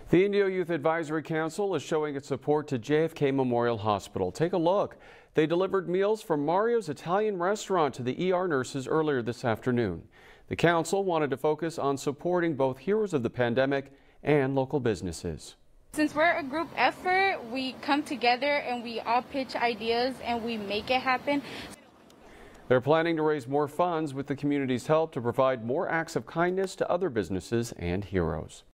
The Indio Youth Advisory Council is showing its support to JFK Memorial Hospital. Take a look. They delivered meals from Mario's Italian restaurant to the ER nurses earlier this afternoon. The council wanted to focus on supporting both heroes of the pandemic and local businesses. Since we're a group effort, we come together and we all pitch ideas and we make it happen. They're planning to raise more funds with the community's help to provide more acts of kindness to other businesses and heroes.